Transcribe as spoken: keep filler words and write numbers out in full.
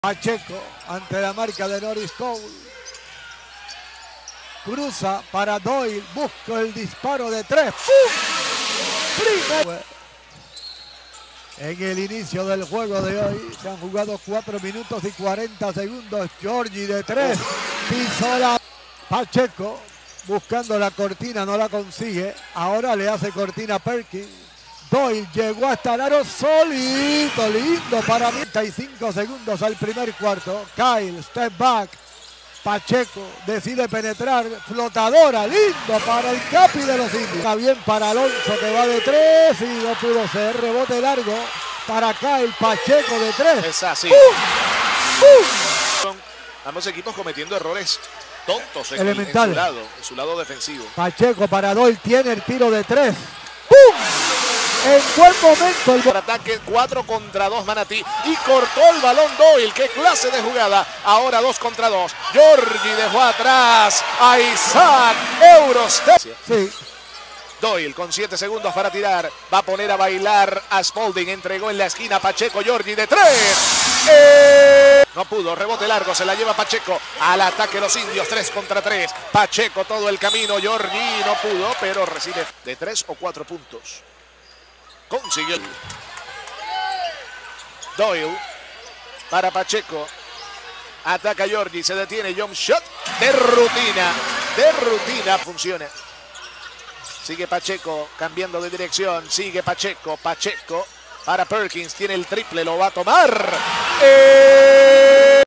Pacheco ante la marca de Norris Cole. Cruza para Doyle, busca el disparo de tres. Primer. En el inicio del juego de hoy se han jugado cuatro minutos y cuarenta segundos. Giorgi de tres. Pisó la Pacheco buscando la cortina, no la consigue. Ahora le hace cortina a Perkins. Doyle llegó hasta el aro solito, lindo para treinta y cinco segundos al primer cuarto. Kyle, step back. Pacheco decide penetrar, flotadora, lindo para el Capi de los Indios. Está bien para Alonso que va de tres y no pudo ser. Rebote largo para Kyle, Pacheco de tres. Es así. ¡Uh! ¡Uh! Son ambos equipos cometiendo errores tontos en, Elemental. en su lado, en su lado defensivo. Pacheco para Doyle, tiene el tiro de tres. ¡Pum! En buen momento el Ataque cuatro contra dos Manatí y cortó el balón Doyle. ¡Qué clase de jugada! Ahora dos contra dos. Giorgi dejó atrás a Isaac Eurostep. Sí. Doyle con siete segundos para tirar. Va a poner a bailar a Spalding. Entregó en la esquina Pacheco. Giorgi de tres. Eh... No pudo. Rebote largo. Se la lleva Pacheco. Al ataque los indios. tres contra tres. Pacheco todo el camino. Giorgi no pudo, pero recibe de tres o cuatro puntos. Consiguió. Doyle para Pacheco. Ataca Giorgi. Se detiene. Jump shot de rutina. De rutina. Funciona. Sigue Pacheco cambiando de dirección. Sigue Pacheco. Pacheco para Perkins. Tiene el triple. Lo va a tomar. ¡Eh!